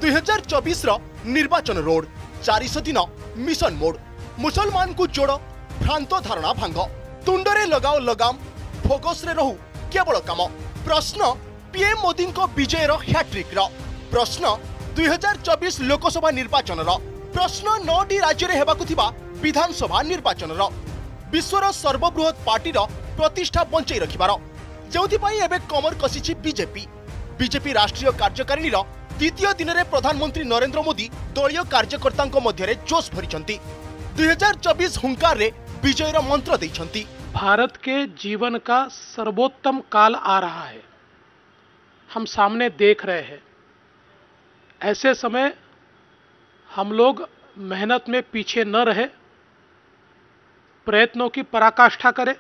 2024 निर्वाचन रोड 400 दिन mission mode मुसलमान को जोड़ भ्रांत धारणा भांग तुंडरे लगाओ लगाम फोकस रे रहू केवल काम प्रश्न पीएम मोदी को विजयर हैट्रिक प्रश्न 2024 लोकसभा निर्वाचन प्रश्न 9टी राज्य में हेबाकु थिबा विधानसभा निर्वाचन विश्वर सर्वबृहत पार्टी प्रतिष्ठा बंचाई रखिबार जोथिपाई एबे कमर कसिछि बीजेपी राष्ट्रीय कार्यकारिणी द्वितीय दिन में प्रधानमंत्री नरेंद्र मोदी दलीय कार्यकर्ता मध्य जोश भरी 2024 हुंकार रे विजयर मंत्र देइछंती। भारत के जीवन का सर्वोत्तम काल आ रहा है, हम सामने देख रहे हैं। ऐसे समय हम लोग मेहनत में पीछे न रहे, प्रयत्नों की पराकाष्ठा करें,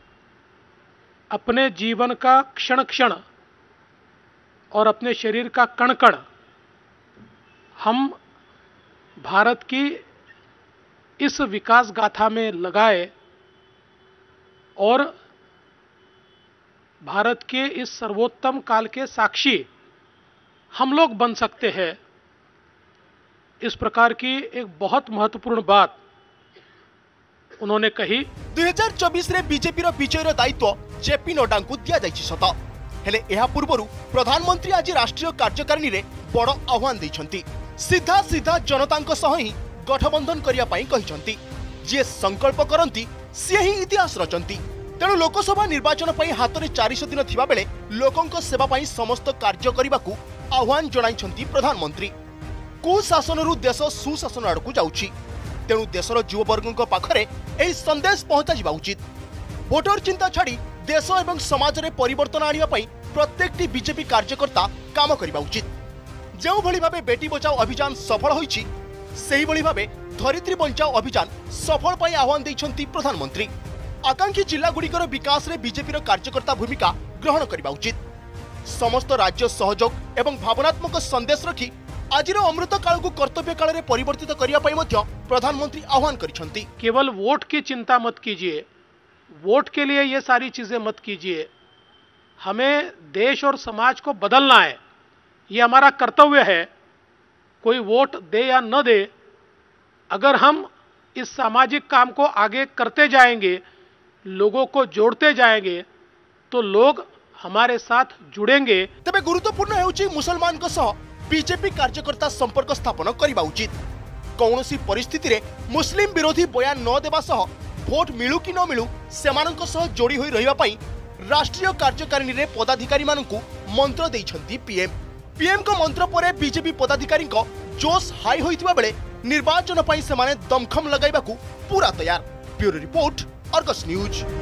अपने जीवन का क्षण क्षण और अपने शरीर का कण कण हम भारत की इस विकास गाथा में लगाए और भारत के इस सर्वोत्तम काल के साक्षी हम लोग बन सकते हैं। इस प्रकार की एक बहुत महत्वपूर्ण बात उन्होंने कही। 2024 रे बीजेपी विजयर दायित्व जेपी नड्डा को दिया जाइछि सत, हेले एहा पूर्वरु प्रधानमंत्री आज राष्ट्रीय कार्यकारिणी रे बड़ आह्वान दैछंती। सीधा सीधा जनतांक सह ही गठबंधन करिया पाई कहिसंती। जे संकल्प करंती से ही इतिहास रचंती। तेणु लोकसभा निर्वाचन पाई हाथ में 400 दिन थिबा बेले लोकंक सेवा पाई समस्त कार्य करिबाकू आह्वान जणाइछंती प्रधानमंत्री। कुशासनरु देश सुशासन आड़कू जाउछि, तेणु देशर युववर्गों पाखरे एही संदेश पहुंचा जिबा उचित। भोटर चिंता छाड़ी देश एवं समाज रे परिवर्तन आनिबा पाई प्रत्येकटी बीजेपी कार्यकर्ता काम करिबा उचित। जो भली भाबे बेटी बचाओ अभियान सफल होईछि, सेही भली भाबे धरित्री बचाओ अभियान सफल पाई आह्वान दैछंती प्रधानमंत्री। आकांक्षी जिला गुड़िकर विकास रे बीजेपी कार्यकर्ता भूमिका ग्रहण करिबा उचित। समस्त राज्य सहयोग एवं भावनात्मक संदेश रखी आजिर अमृत काल को कर्तव्य काल रे परिवर्तित करिया पाई मध्य प्रधानमंत्री आह्वान करिसंती। केवल वोट की चिंता मत कीजिए, वोट के लिए ये सारी चीजें मत कीजिए। हमें देश और समाज को बदलना है, ये हमारा कर्तव्य है। कोई वोट दे या न दे, अगर हम इस सामाजिक काम को आगे करते जाएंगे, लोगों को जोड़ते जाएंगे, तो लोग हमारे साथ जुड़ेंगे। तबे गुरुत्वपूर्ण हेउची मुसलमान को सह बीजेपी कार्यकर्ता संपर्क स्थापन करिबा उचित। कौनसी परिस्थिति रे मुस्लिम विरोधी बयान न देबा सह भोट मिलू कि न मिलू सेमानक सह जोड़ी होई रहिबा पई राष्ट्रीय कार्यकारिणी रे पदाधिकारी मानकू मंत्र दैछंती पीएम को मंत्र परे बीजेपी पदाधिकारी को जोश हाई होइतिबा बेले निर्वाचन पई सेमाने दमखम लगाइबाकू पूरा तैयार। Bureau report, Argus news.